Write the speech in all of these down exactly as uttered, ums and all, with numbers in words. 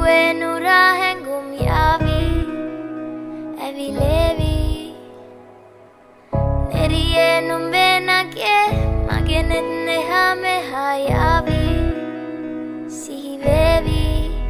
මුදුවේ නුරා හැඟුම් යාවි ඇවිලේවි නෙරියේ නුඹේ නගේ මගේ නෙත් එහා මෙහා යාවි සිහි වේවි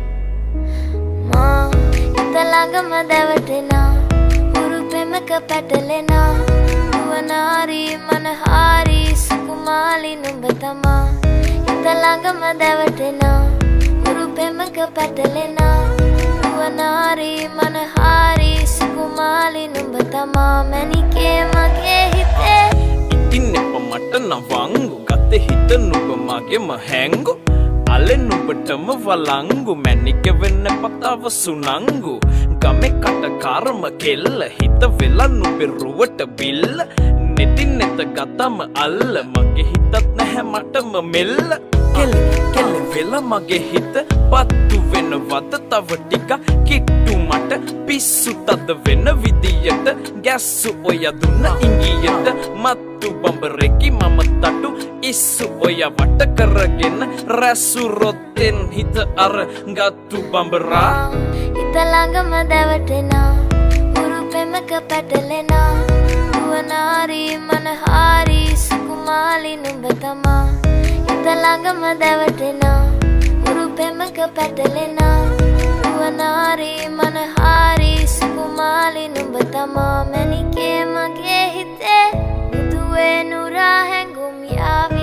මා හිත ළඟම දැවටෙනා උරුපෙමක පැටලෙනා නුවනාරි මනහාරි සුකුමාලි නුඹ තමා හිත ළඟම දැවටෙනා උරුපෙමක පැටලෙනා නුවනාරි මනහාරි සුකුමාලි නුඹ තමා මැනිකේ මගේ හිතේ ඉතින් එප මට නවංගු ගතේ හිත නුඹ මගේම හැංගු අලෙ නුඹටම වලංගු මැනික වෙන්න පතාව සුනංගු ගමේ කට කර්ම කෙල්ල හිත වෙලා නුඹේ රුවට බිල්ල නෙතින් නෙත ගතම අල්ල මගේ හිතත් නැහැ මටම මෙල්ල කෙල කෙල වෙලා මගේ හිත පත්තු වෙනවද තව ටික කිට්ටු මට පිස්සු තද වෙන විදියට ගැස්සු ඔය දුන්න ඉංගියට මත්තු බඹරෙකි මම තටු ඉස්සු ඔය වට කරගෙන රැසු රොත්තෙන් හිත අර ගත්තු බඹරා හිත ළඟම දැවටෙනා උරුපෙමක පැටලෙනා නුවනාරි මනහාරි සුකුමාලි නුඹ තමා හිත ළඟම දැවටෙනා උරුපෙමක පැටලෙනා නුවනාරි මනහාරි සුකුමාලි නුඹ තමා මැනිකේ මගේ හිතේ මුදුවේ නුරා හැඟුම් යාවි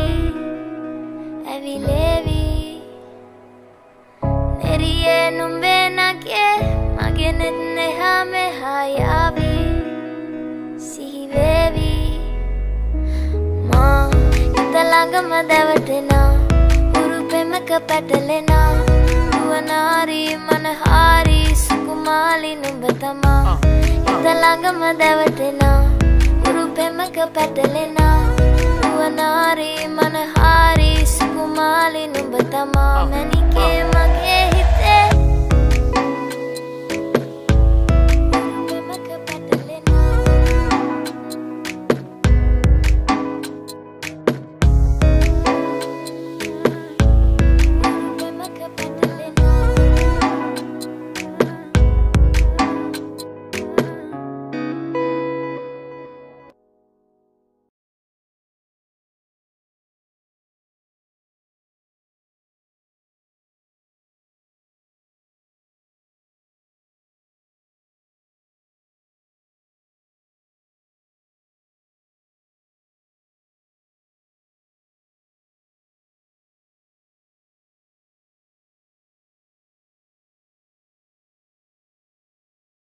ඇවිලේවි නෙරියේ නුඹේ නගේ මගේ නෙත් එහා මෙහා යාවි සිහි වේවි මා හිත ළඟම දැවටෙනා උරුපෙමක පැටලෙනා නුවනාරි මනහාරි සුකුමාලි නුඹ තමා හිත ළඟම දැවටෙනා උරුපෙමක පැටලෙනා නුවනාරි මනහාරි